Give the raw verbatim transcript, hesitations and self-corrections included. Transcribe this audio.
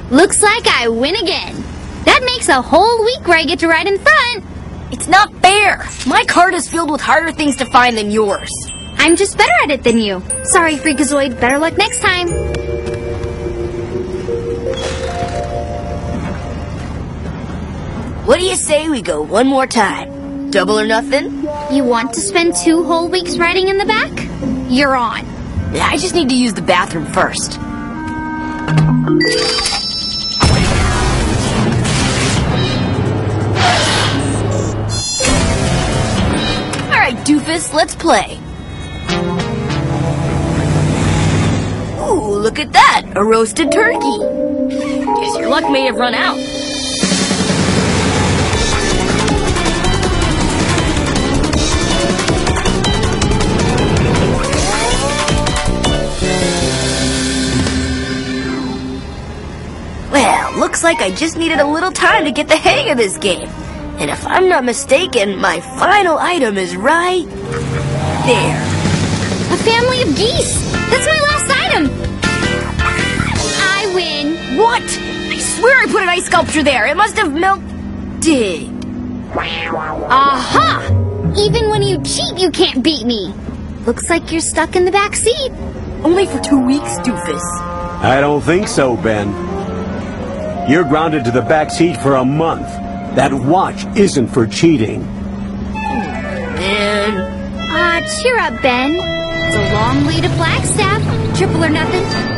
Looks like I win again. That makes a whole week where I get to ride in front. It's not fair. My cart is filled with harder things to find than yours. I'm just better at it than you. Sorry, Freakazoid. Better luck next time. What do you say we go one more time? Double or nothing? You want to spend two whole weeks riding in the back? You're on. I just need to use the bathroom first. Alright, doofus, let's play. Ooh, look at that! A roasted turkey! Guess your luck may have run out. Well, looks like I just needed a little time to get the hang of this game. And if I'm not mistaken, my final item is right there. A family of geese! That's my last item! I win! What? I swear I put an ice sculpture there. It must have melted. Aha! Even when you cheat, you can't beat me. Looks like you're stuck in the back seat. Only for two weeks, doofus. I don't think so, Ben. You're grounded to the back seat for a month. That watch isn't for cheating. Man. Ah, cheer up, Ben. It's a long way to Flagstaff. Triple or nothing.